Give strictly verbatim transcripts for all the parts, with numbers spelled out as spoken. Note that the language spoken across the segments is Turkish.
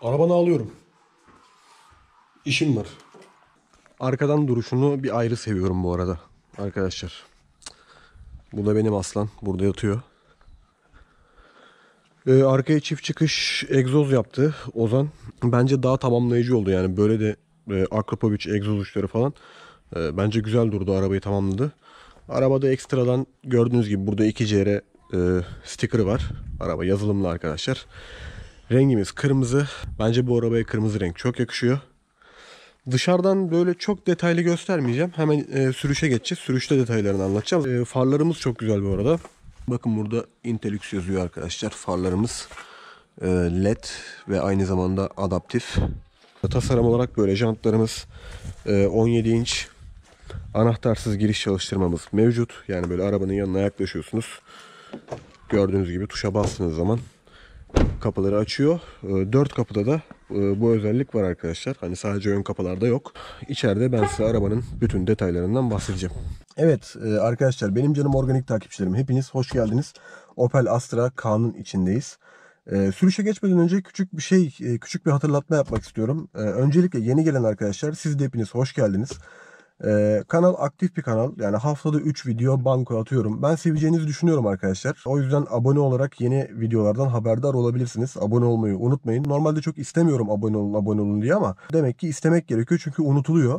Arabanı alıyorum. İşim var. Arkadan duruşunu bir ayrı seviyorum bu arada arkadaşlar. Bu da benim aslan. Burada yatıyor. Ee, arkaya çift çıkış egzoz yaptı Ozan. Bence daha tamamlayıcı oldu yani. Böyle de e, Akrapovic egzoz uçları falan. E, bence güzel durdu. Arabayı tamamladı. Arabada ekstradan gördüğünüz gibi burada iki C R e, sticker'ı var. Araba yazılımlı arkadaşlar. Rengimiz kırmızı. Bence bu arabaya kırmızı renk çok yakışıyor. Dışarıdan böyle çok detaylı göstermeyeceğim. Hemen e, sürüşe geçeceğiz. Sürüşte detaylarını anlatacağım. E, farlarımız çok güzel bu arada. Bakın burada Intellix yazıyor arkadaşlar. Farlarımız e, L E D ve aynı zamanda adaptif. Tasarım olarak böyle jantlarımız e, on yedi inç. Anahtarsız giriş çalıştırmamız mevcut. Yani böyle arabanın yanına yaklaşıyorsunuz. Gördüğünüz gibi tuşa bastığınız zaman kapıları açıyor. Dört kapıda da bu özellik var arkadaşlar. Hani sadece ön kapılarda yok. İçeride ben size arabanın bütün detaylarından bahsedeceğim. Evet arkadaşlar, benim canım organik takipçilerim, hepiniz hoş geldiniz. Opel Astra K'nın içindeyiz. Sürüşe geçmeden önce küçük bir şey, küçük bir hatırlatma yapmak istiyorum. Öncelikle yeni gelen arkadaşlar, siz de hepiniz hoş geldiniz. Ee, kanal aktif bir kanal. Yani haftada üç video banko atıyorum. Ben seveceğinizi düşünüyorum arkadaşlar. O yüzden abone olarak yeni videolardan haberdar olabilirsiniz. Abone olmayı unutmayın. Normalde çok istemiyorum abone olun abone olun diye ama demek ki istemek gerekiyor çünkü unutuluyor.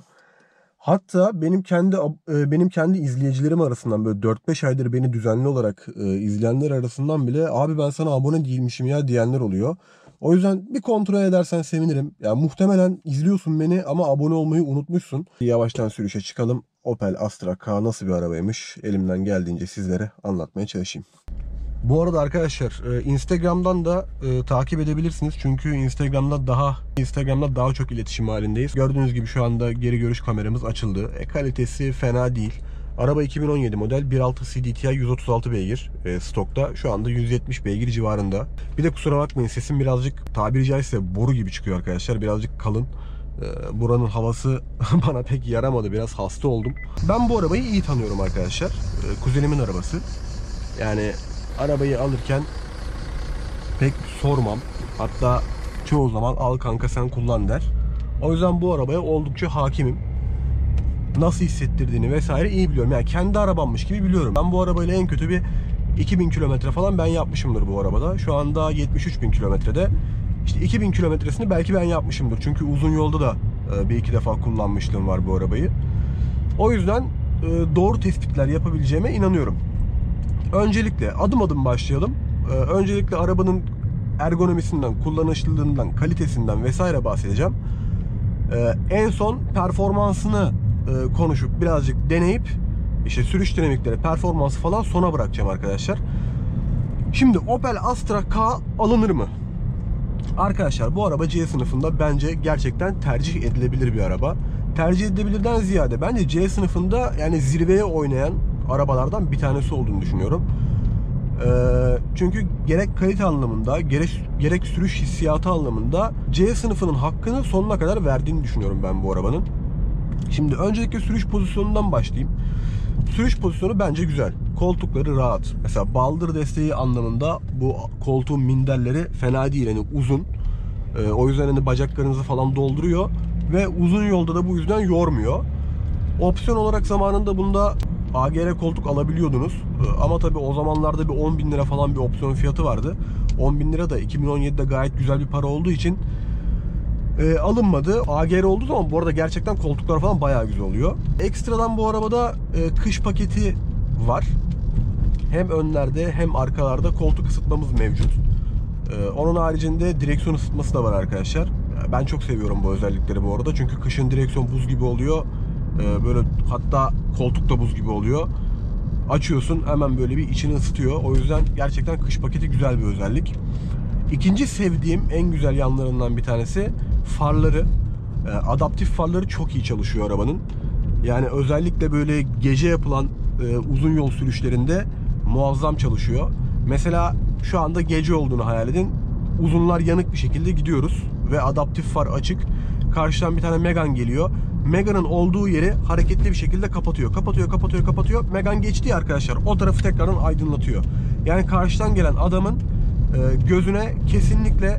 Hatta benim kendi benim kendi izleyicilerim arasından böyle dört beş aydır beni düzenli olarak izleyenler arasından bile abi ben sana abone değilmişim ya diyenler oluyor. O yüzden bir kontrol edersen sevinirim. Ya muhtemelen izliyorsun beni ama abone olmayı unutmuşsun. Yavaştan sürüşe çıkalım. Opel Astra K nasıl bir arabaymış? Elimden geldiğince sizlere anlatmaya çalışayım. Bu arada arkadaşlar Instagram'dan da e, takip edebilirsiniz. Çünkü Instagram'da daha Instagram'da daha çok iletişim halindeyiz. Gördüğünüz gibi şu anda geri görüş kameramız açıldı. E, kalitesi fena değil. Araba iki bin on yedi model bir nokta altı C D T I yüz otuz altı beygir e, stokta. Şu anda yüz yetmiş beygir civarında. Bir de kusura bakmayın, sesim birazcık tabiri caizse boru gibi çıkıyor arkadaşlar. Birazcık kalın. E, buranın havası bana pek yaramadı. Biraz hasta oldum. Ben bu arabayı iyi tanıyorum arkadaşlar. E, kuzenimin arabası. Yani arabayı alırken pek sormam. Hatta çoğu zaman al kanka sen kullan der. O yüzden bu arabaya oldukça hakimim. Nasıl hissettirdiğini vesaire iyi biliyorum. Yani kendi arabammış gibi biliyorum. Ben bu arabayla en kötü bir iki bin kilometre falan ben yapmışımdır bu arabada. Şu anda yetmiş üç bin kilometrede. İşte iki bin kilometresini belki ben yapmışımdır. Çünkü uzun yolda da bir iki defa kullanmışlığım var bu arabayı. O yüzden doğru tespitler yapabileceğime inanıyorum. Öncelikle adım adım başlayalım. Öncelikle arabanın ergonomisinden, kullanışlılığından, kalitesinden vesaire bahsedeceğim. En son performansını konuşup birazcık deneyip işte sürüş dinamikleri, performansı falan sona bırakacağım arkadaşlar. Şimdi Opel Astra K alınır mı? Arkadaşlar bu araba C sınıfında bence gerçekten tercih edilebilir bir araba. Tercih edilebilirden ziyade bence C sınıfında yani zirveye oynayan arabalardan bir tanesi olduğunu düşünüyorum. Ee, çünkü gerek kalite anlamında gerek, gerek sürüş hissiyatı anlamında C sınıfının hakkını sonuna kadar verdiğini düşünüyorum ben bu arabanın. Şimdi öncelikle sürüş pozisyonundan başlayayım. Sürüş pozisyonu bence güzel. Koltukları rahat. Mesela baldır desteği anlamında bu koltuğun minderleri fena değil. Yani uzun. Ee, o yüzden hani bacaklarınızı falan dolduruyor. Ve uzun yolda da bu yüzden yormuyor. Opsiyon olarak zamanında bunda A G R koltuk alabiliyordunuz. Ee, ama tabii o zamanlarda bir on bin lira falan bir opsiyon fiyatı vardı. on bin lira da iki bin on yedide gayet güzel bir para olduğu için E, alınmadı. A G R olduğu zaman bu arada gerçekten koltuklar falan bayağı güzel oluyor. Ekstradan bu arabada e, kış paketi var. Hem önlerde hem arkalarda koltuk ısıtmamız mevcut. E, onun haricinde direksiyon ısıtması da var arkadaşlar. Ben çok seviyorum bu özellikleri bu arada. Çünkü kışın direksiyon buz gibi oluyor. E, böyle hatta koltuk da buz gibi oluyor. Açıyorsun hemen böyle bir içini ısıtıyor. O yüzden gerçekten kış paketi güzel bir özellik. İkinci sevdiğim en güzel yanlarından bir tanesi farları. Adaptif farları çok iyi çalışıyor arabanın. Yani özellikle böyle gece yapılan e, uzun yol sürüşlerinde muazzam çalışıyor. Mesela şu anda gece olduğunu hayal edin. Uzunlar yanık bir şekilde gidiyoruz ve adaptif far açık. Karşıdan bir tane Megane geliyor. Megane'ın olduğu yeri hareketli bir şekilde kapatıyor. Kapatıyor, kapatıyor, kapatıyor. Megane geçti ya arkadaşlar. O tarafı tekrardan aydınlatıyor. Yani karşıdan gelen adamın gözüne kesinlikle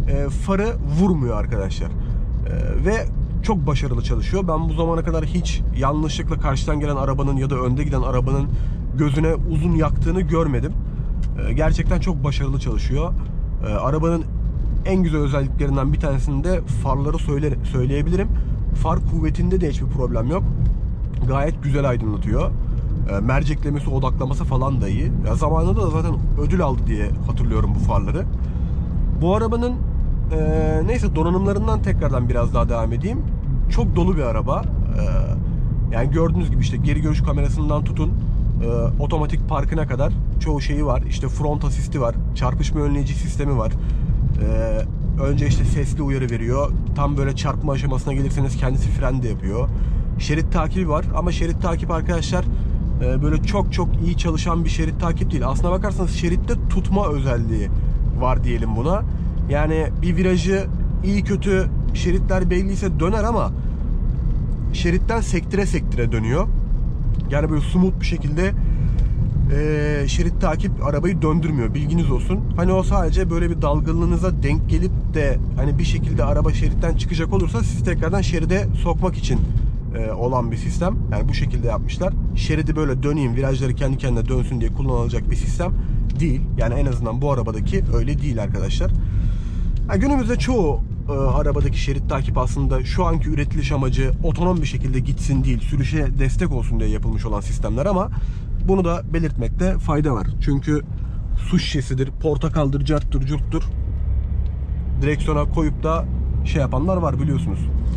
e, farı vurmuyor arkadaşlar. E, ve çok başarılı çalışıyor. Ben bu zamana kadar hiç yanlışlıkla karşıdan gelen arabanın ya da önde giden arabanın gözüne uzun yaktığını görmedim. E, gerçekten çok başarılı çalışıyor. E, arabanın en güzel özelliklerinden bir tanesini de farları söyle, söyleyebilirim. Far kuvvetinde de hiçbir problem yok. Gayet güzel aydınlatıyor. E, merceklemesi, odaklaması falan da iyi. Ya zamanında da zaten ödül aldı diye hatırlıyorum bu farları. Bu arabanın e, neyse donanımlarından tekrardan biraz daha devam edeyim. Çok dolu bir araba. E, yani gördüğünüz gibi işte geri görüş kamerasından tutun e, otomatik parkına kadar çoğu şeyi var. İşte front asisti var. Çarpışma önleyici sistemi var. E, önce işte sesli uyarı veriyor. Tam böyle çarpma aşamasına gelirseniz kendisi fren de yapıyor. Şerit takibi var ama şerit takip arkadaşlar e, böyle çok çok iyi çalışan bir şerit takip değil. Aslına bakarsanız şeritte tutma özelliği var diyelim buna. Yani bir virajı iyi kötü şeritler belliyse döner ama şeritten sektire sektire dönüyor. Yani böyle smooth bir şekilde e, şerit takip arabayı döndürmüyor. Bilginiz olsun. Hani o sadece böyle bir dalgınlığınıza denk gelip de hani bir şekilde araba şeritten çıkacak olursa sizi tekrardan şeride sokmak için e, olan bir sistem. Yani bu şekilde yapmışlar. Şeridi böyle döneyim, virajları kendi kendine dönsün diye kullanılacak bir sistem değil. Yani en azından bu arabadaki öyle değil arkadaşlar. Yani günümüzde çoğu e, arabadaki şerit takip aslında şu anki üretiliş amacı otonom bir şekilde gitsin değil, sürüşe destek olsun diye yapılmış olan sistemler ama bunu da belirtmekte fayda var. Çünkü su şişesidir, portakaldır, carttır, curttur direksiyona koyup da şey yapanlar var biliyorsunuz.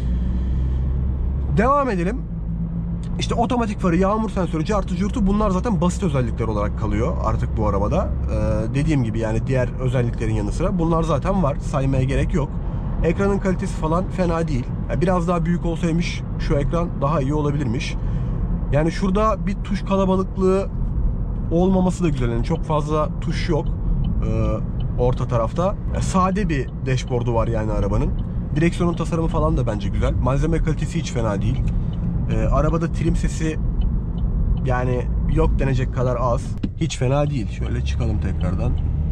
Devam edelim. İşte otomatik farı, yağmur sensörü, cartı curtu bunlar zaten basit özellikler olarak kalıyor artık bu arabada. Ee, dediğim gibi yani diğer özelliklerin yanı sıra bunlar zaten var. Saymaya gerek yok. Ekranın kalitesi falan fena değil. Yani biraz daha büyük olsaymış şu ekran daha iyi olabilirmiş. Yani şurada bir tuş kalabalıklığı olmaması da güzel. Yani çok fazla tuş yok ee, orta tarafta. Yani sade bir dashboard'u var yani arabanın. Direksiyonun tasarımı falan da bence güzel. Malzeme kalitesi hiç fena değil. Ee, arabada trim sesi yani yok denecek kadar az. Hiç fena değil. Şöyle çıkalım tekrardan.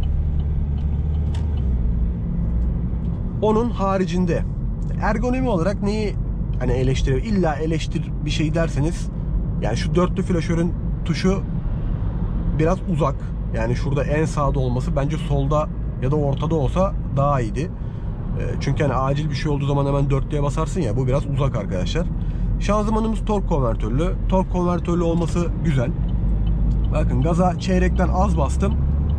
Onun haricinde ergonomi olarak neyi hani eleştirir? İlla eleştir bir şey derseniz yani şu dörtlü flaşörün tuşu biraz uzak. Yani şurada en sağda olması bence solda ya da ortada olsa daha iyiydi. Çünkü hani acil bir şey olduğu zaman hemen dörtlüye basarsın ya, bu biraz uzak arkadaşlar. Şanzımanımız tork konvertörlü. Tork konvertörlü olması güzel. Bakın gaza çeyrekten az bastım.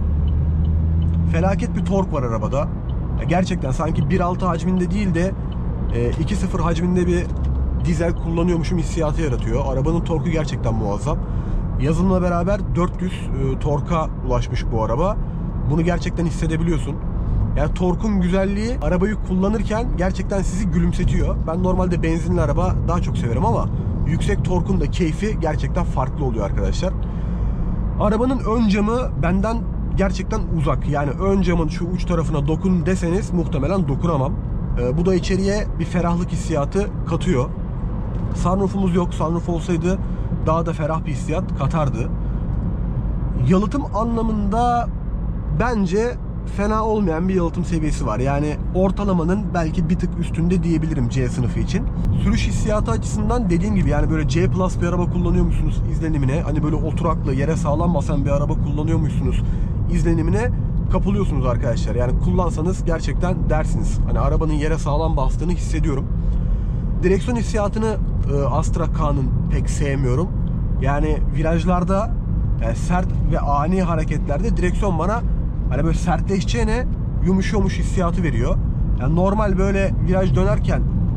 Felaket bir tork var arabada. Gerçekten sanki bir altı hacminde değil de iki sıfır hacminde bir dizel kullanıyormuşum hissiyatı yaratıyor. Arabanın torku gerçekten muazzam. Yazılımla beraber dört yüz torka ulaşmış bu araba. Bunu gerçekten hissedebiliyorsun. Yani torkun güzelliği arabayı kullanırken gerçekten sizi gülümsetiyor. Ben normalde benzinli araba daha çok severim ama yüksek torkun da keyfi gerçekten farklı oluyor arkadaşlar. Arabanın ön camı benden gerçekten uzak. Yani ön camın şu uç tarafına dokun deseniz muhtemelen dokunamam. Ee, bu da içeriye bir ferahlık hissiyatı katıyor. Sunroofumuz yok. Sunroof olsaydı daha da ferah bir hissiyat katardı. Yalıtım anlamında bence fena olmayan bir yalıtım seviyesi var. Yani ortalamanın belki bir tık üstünde diyebilirim C sınıfı için. Sürüş hissiyatı açısından dediğim gibi yani böyle C plus bir araba kullanıyormuşsunuz izlenimine, hani böyle oturaklı yere sağlam basan bir araba kullanıyormuşsunuz izlenimine kapılıyorsunuz arkadaşlar. Yani kullansanız gerçekten dersiniz. Hani arabanın yere sağlam bastığını hissediyorum. Direksiyon hissiyatını e, Astra K'nın pek sevmiyorum. Yani virajlarda yani sert ve ani hareketlerde direksiyon bana hani böyle sertleşeceğine yumuşuyormuş hissiyatı veriyor. Yani normal böyle viraj dönerken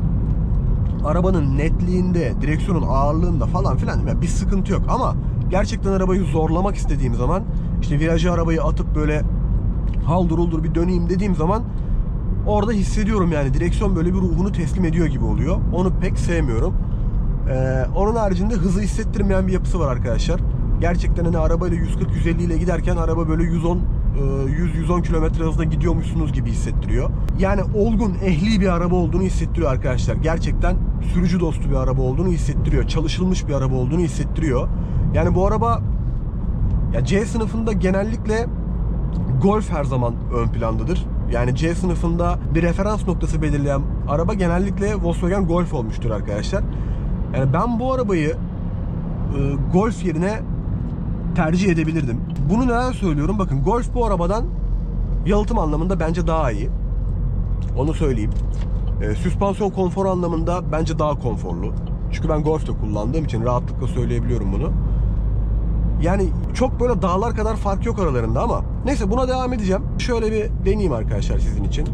arabanın netliğinde, direksiyonun ağırlığında falan filan yani bir sıkıntı yok ama gerçekten arabayı zorlamak istediğim zaman işte virajı arabayı atıp böyle haldır uldur bir döneyim dediğim zaman orada hissediyorum yani direksiyon böyle bir ruhunu teslim ediyor gibi oluyor. Onu pek sevmiyorum. Ee, onun haricinde hızı hissettirmeyen bir yapısı var arkadaşlar. Gerçekten hani arabayla yüz kırk yüz elli ile giderken araba böyle yüz on yüz yüz on kilometre hızla gidiyormuşsunuz gibi hissettiriyor. Yani olgun, ehli bir araba olduğunu hissettiriyor arkadaşlar. Gerçekten sürücü dostu bir araba olduğunu hissettiriyor. Çalışılmış bir araba olduğunu hissettiriyor. Yani bu araba ya C sınıfında genellikle Golf her zaman ön plandadır. Yani C sınıfında bir referans noktası belirleyen araba genellikle Volkswagen Golf olmuştur arkadaşlar. Yani ben bu arabayı e, Golf yerine tercih edebilirdim. Bunu neden söylüyorum? Bakın Golf bu arabadan yalıtım anlamında bence daha iyi. Onu söyleyeyim. E, süspansiyon konforu anlamında bence daha konforlu. Çünkü ben Golf'te kullandığım için rahatlıkla söyleyebiliyorum bunu. Yani çok böyle dağlar kadar fark yok aralarında ama neyse, buna devam edeceğim. Şöyle bir deneyeyim arkadaşlar sizin için.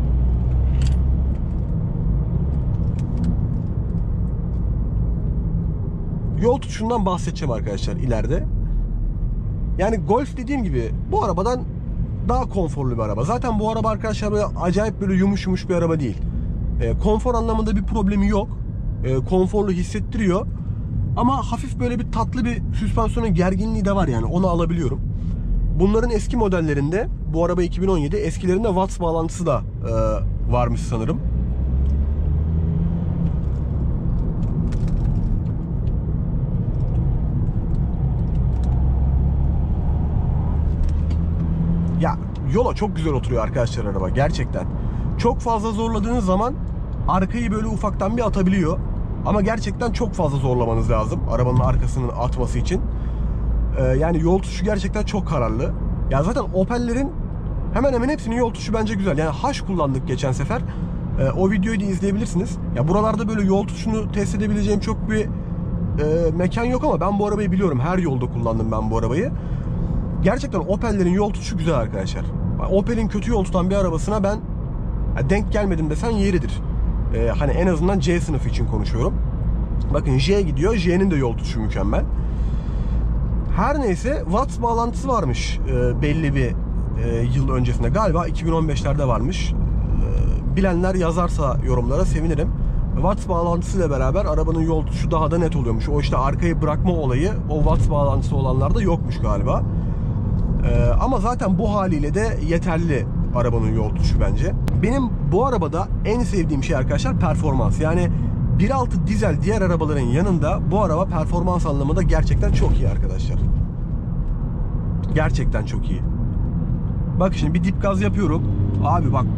Yol tutuşundan bahsedeceğim arkadaşlar ileride. Yani Golf dediğim gibi bu arabadan daha konforlu bir araba. Zaten bu araba arkadaşlar böyle acayip böyle yumuş yumuş bir araba değil. E, konfor anlamında bir problemi yok. E, konforlu hissettiriyor. Ama hafif böyle bir tatlı bir süspansiyonun gerginliği de var, yani onu alabiliyorum. Bunların eski modellerinde, bu araba iki bin on yedi, eskilerinde Watts bağlantısı da e, varmış sanırım. Ya yola çok güzel oturuyor arkadaşlar araba gerçekten. Çok fazla zorladığınız zaman arkayı böyle ufaktan bir atabiliyor. Ama gerçekten çok fazla zorlamanız lazım arabanın arkasının atması için. Ee, yani yol tutuşu gerçekten çok kararlı. Ya zaten Opel'lerin hemen hemen hepsinin yol tutuşu bence güzel. Yani H kullandık geçen sefer. Ee, o videoyu da izleyebilirsiniz. Ya buralarda böyle yol tutuşunu test edebileceğim çok bir e, mekan yok ama ben bu arabayı biliyorum. Her yolda kullandım ben bu arabayı. Gerçekten Opel'lerin yol tutuşu güzel arkadaşlar. Opel'in kötü yol tutan bir arabasına ben ya denk gelmedim desen yeridir. Ee, hani en azından C sınıfı için konuşuyorum. Bakın J gidiyor. J'nin de yol tutuşu mükemmel. Her neyse Watts bağlantısı varmış e, belli bir e, yıl öncesinde. Galiba iki bin on beşlerde varmış. E, bilenler yazarsa yorumlara sevinirim. Watts bağlantısıyla beraber arabanın yol tutuşu daha da net oluyormuş. O işte arkayı bırakma olayı o Watts bağlantısı olanlarda yokmuş galiba. E, ama zaten bu haliyle de yeterli arabanın yol tutuşu bence. Benim bu arabada en sevdiğim şey arkadaşlar performans. Yani bir nokta altı dizel diğer arabaların yanında bu araba performans anlamında gerçekten çok iyi arkadaşlar. Gerçekten çok iyi. Bak şimdi bir dip gaz yapıyorum. Abi bak.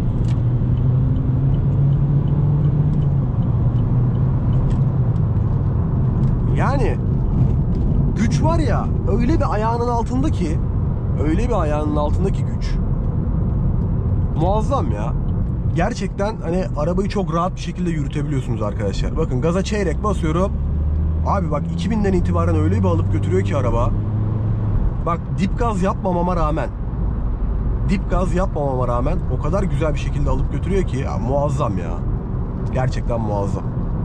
Yani güç var ya, öyle bir ayağının altında ki, öyle bir ayağının altındaki güç. Muazzam ya. Gerçekten hani arabayı çok rahat bir şekilde yürütebiliyorsunuz arkadaşlar. Bakın gaza çeyrek basıyorum. Abi bak iki binden itibaren öyle bir alıp götürüyor ki araba. Bak dip gaz yapmamama rağmen dip gaz yapmamama rağmen o kadar güzel bir şekilde alıp götürüyor ki ya, muazzam ya. Gerçekten muazzam.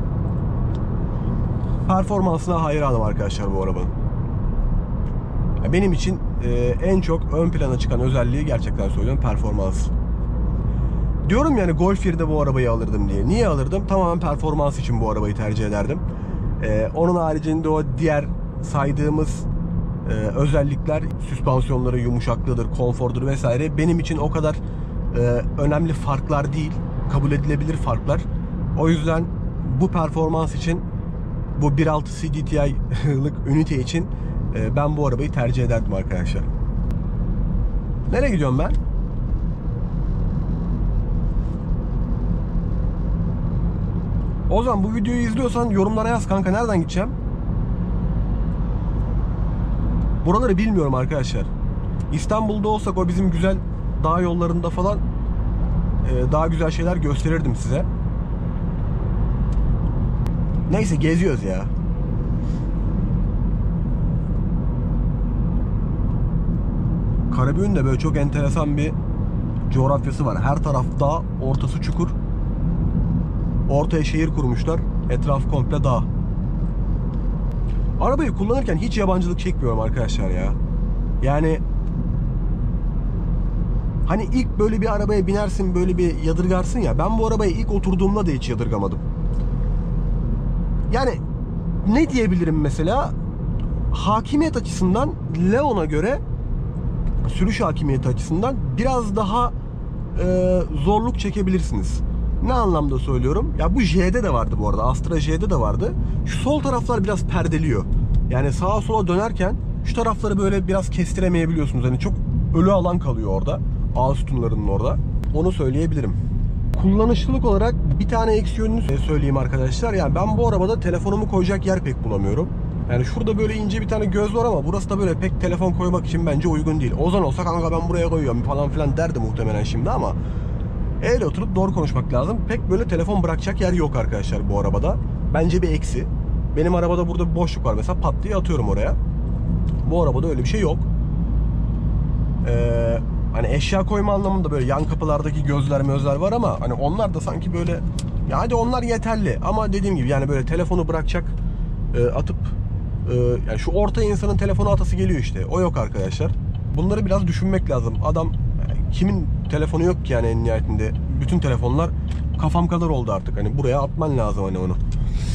Performansına hayranım arkadaşlar bu arabanın. Benim için e, en çok ön plana çıkan özelliği, gerçekten söylüyorum, performans. Diyorum yani Golf yerine bu arabayı alırdım diye. Niye alırdım? Tamamen performans için bu arabayı tercih ederdim. Ee, onun haricinde o diğer saydığımız e, özellikler, süspansiyonları yumuşaklığıdır, konfordur vesaire, benim için o kadar e, önemli farklar değil. Kabul edilebilir farklar. O yüzden bu performans için, bu bir nokta altı C D T I'lık ünite için e, ben bu arabayı tercih ederdim arkadaşlar. Nereye gidiyorum ben? O zaman bu videoyu izliyorsan yorumlara yaz kanka, nereden gideceğim? Buraları bilmiyorum arkadaşlar. İstanbul'da olsak o bizim güzel dağ yollarında falan e, daha güzel şeyler gösterirdim size. Neyse, geziyoruz ya. Karabük'ün de böyle çok enteresan bir coğrafyası var. Her taraf dağ, ortası çukur. Ortaya şehir kurmuşlar. Etrafı komple dağ. Arabayı kullanırken hiç yabancılık çekmiyorum arkadaşlar ya. Yani hani ilk böyle bir arabaya binersin, böyle bir yadırgarsın ya. Ben bu arabaya ilk oturduğumda da hiç yadırgamadım. Yani ne diyebilirim mesela? Hakimiyet açısından Leon'a göre, sürüş hakimiyeti açısından biraz daha e, zorluk çekebilirsiniz. Ne anlamda söylüyorum? Ya bu J'de de vardı bu arada. Astra J'de de vardı. Şu sol taraflar biraz perdeliyor. Yani sağa sola dönerken şu tarafları böyle biraz kestiremeyebiliyorsunuz. Hani çok ölü alan kalıyor orada. ağ sütunlarının orada. Onu söyleyebilirim. Kullanışlılık olarak bir tane eksi yönünü söyleyeyim arkadaşlar. Yani ben bu arabada telefonumu koyacak yer pek bulamıyorum. Yani şurada böyle ince bir tane göz var ama burası da böyle pek telefon koymak için bence uygun değil. Ozan olsa kanka ben buraya koyuyorum falan filan derdi muhtemelen şimdi ama eğer oturup doğru konuşmak lazım. Pek böyle telefon bırakacak yer yok arkadaşlar bu arabada. Bence bir eksi. Benim arabada burada bir boşluk var mesela, pat diye atıyorum oraya. Bu arabada öyle bir şey yok. Eee Hani eşya koyma anlamında böyle yan kapılardaki gözler mözler var ama hani onlar da sanki böyle, ya hadi onlar yeterli ama dediğim gibi yani böyle telefonu bırakacak e, atıp e, yani şu orta insanın telefonu atası geliyor işte, o yok arkadaşlar. Bunları biraz düşünmek lazım. Adam kimin telefonu yok ki yani en nihayetinde, bütün telefonlar kafam kadar oldu artık, hani buraya atman lazım hani onu.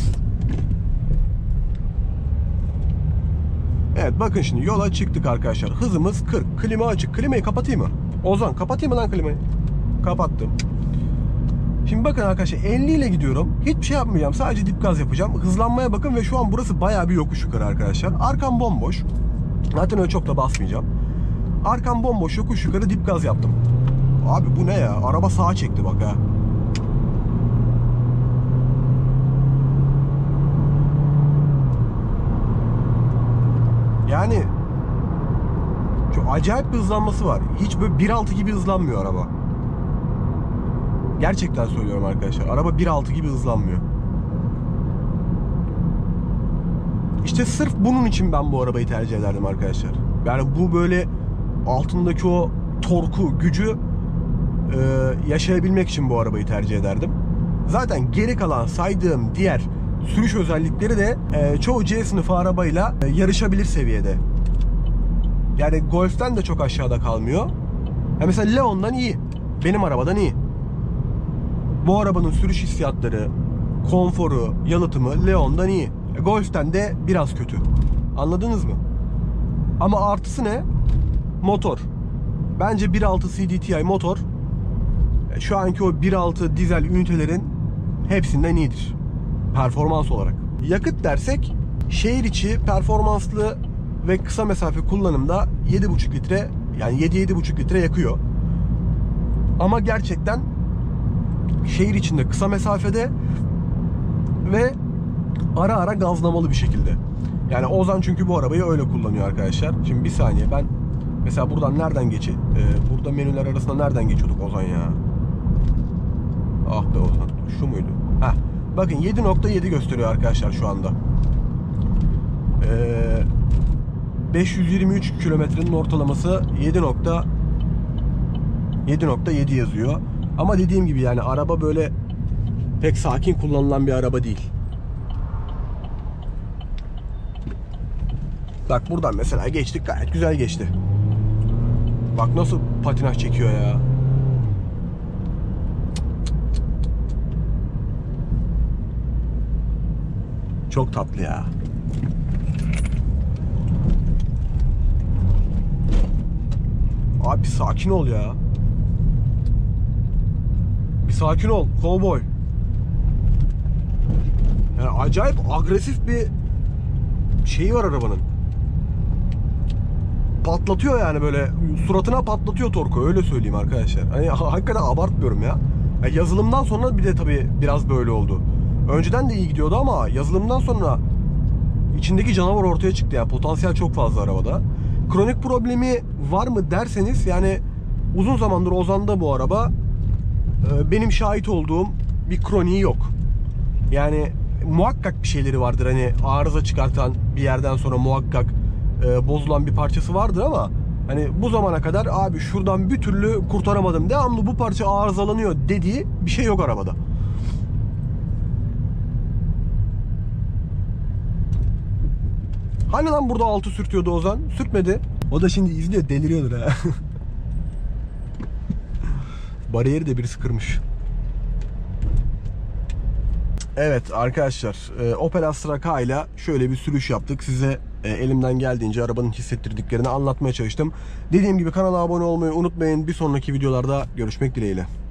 Evet bakın şimdi yola çıktık arkadaşlar. Hızımız kırk. Klima açık. Klimayı kapatayım mı? Ozan kapatayım mı lan klimayı? Kapattım. Şimdi bakın arkadaşlar elli ile gidiyorum. Hiçbir şey yapmayacağım. Sadece dip gaz yapacağım. Hızlanmaya bakın ve şu an burası bayağı bir yokuş yukarı arkadaşlar. Arkam bomboş. Zaten öyle çok da basmayacağım. Arkam bomboş, yokuş yukarı dip gaz yaptım. Abi bu ne ya? Araba sağa çekti bak ha. Yani şu acayip bir hızlanması var. Hiç böyle bir altı gibi hızlanmıyor araba. Gerçekten söylüyorum arkadaşlar. Araba bir altı gibi hızlanmıyor. İşte sırf bunun için ben bu arabayı tercih ederdim arkadaşlar. Yani bu böyle altındaki o torku, gücü e, yaşayabilmek için bu arabayı tercih ederdim. Zaten geri kalan saydığım diğer sürüş özellikleri de e, çoğu C sınıfı arabayla e, yarışabilir seviyede. Yani Golf'ten de çok aşağıda kalmıyor. Ya mesela Leon'dan iyi. Benim arabadan iyi. Bu arabanın sürüş hissiyatları, konforu, yalıtımı Leon'dan iyi. E, Golf'ten de biraz kötü. Anladınız mı? Ama artısı ne? Motor. Bence bir altı C D T I motor e, şu anki o bir altı dizel ünitelerin hepsinden iyidir. Performans olarak. Yakıt dersek şehir içi performanslı ve kısa mesafe kullanımda yedi buçuk litre, yani yedi yedi buçuk litre yakıyor. Ama gerçekten şehir içinde kısa mesafede ve ara ara gazlamalı bir şekilde. Yani Ozan çünkü bu arabayı öyle kullanıyor arkadaşlar. Şimdi bir saniye, ben mesela buradan nereden geçi? Ee, burada menüler arasında nereden geçiyorduk Ozan ya? Ah be Ozan, şu muydu? Heh. Bakın yedi nokta yedi gösteriyor arkadaşlar şu anda. Ee, beş yüz yirmi üç kilometrenin ortalaması yedi nokta yedi yazıyor. Ama dediğim gibi yani araba böyle pek sakin kullanılan bir araba değil. Bak buradan mesela geçtik, gayet güzel geçti. Bak nasıl patinaj çekiyor ya. Çok tatlı ya. Abi sakin ol ya. Bir sakin ol cowboy. Yani acayip agresif bir şeyi var arabanın. Patlatıyor yani, böyle suratına patlatıyor torku, öyle söyleyeyim arkadaşlar. Hani hakikaten abartmıyorum ya. Yani yazılımdan sonra bir de tabii biraz böyle oldu. Önceden de iyi gidiyordu ama yazılımdan sonra içindeki canavar ortaya çıktı yani. Potansiyel çok fazla arabada. Kronik problemi var mı derseniz, yani uzun zamandır Ozan'da bu araba benim şahit olduğum bir kroniği yok. Yani muhakkak bir şeyleri vardır, hani arıza çıkartan, bir yerden sonra muhakkak e, bozulan bir parçası vardır ama hani bu zamana kadar abi şuradan bir türlü kurtaramadım, devamlı bu parça arızalanıyor dediği bir şey yok arabada. Hani lan burada altı sürtüyordu Ozan? Sürtmedi. O da şimdi izliyor, deliriyordur ha. Bariyeri de birisi kırmış. Evet arkadaşlar, Opel Astra K ile şöyle bir sürüş yaptık. Size elimden geldiğince arabanın hissettirdiklerini anlatmaya çalıştım. Dediğim gibi kanala abone olmayı unutmayın. Bir sonraki videolarda görüşmek dileğiyle.